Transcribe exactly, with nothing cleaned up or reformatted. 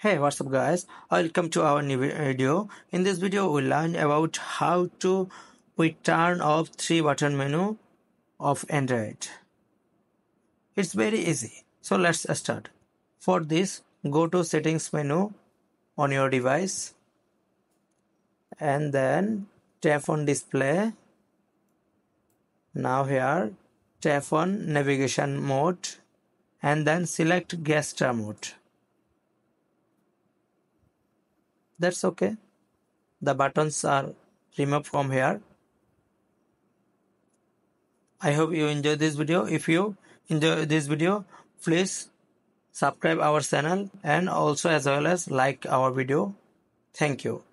Hey, what's up guys? Welcome to our new video. In this video we'll learn about how to we turn off three button menu of Android. It's very easy. So let's start. For this, go to settings menu on your device and then tap on display. Now here tap on navigation mode and then select gesture mode. That's okay. The buttons are removed from here. I hope you enjoyed this video. If you enjoy this video, please subscribe our channel and also as well as like our video. Thank you.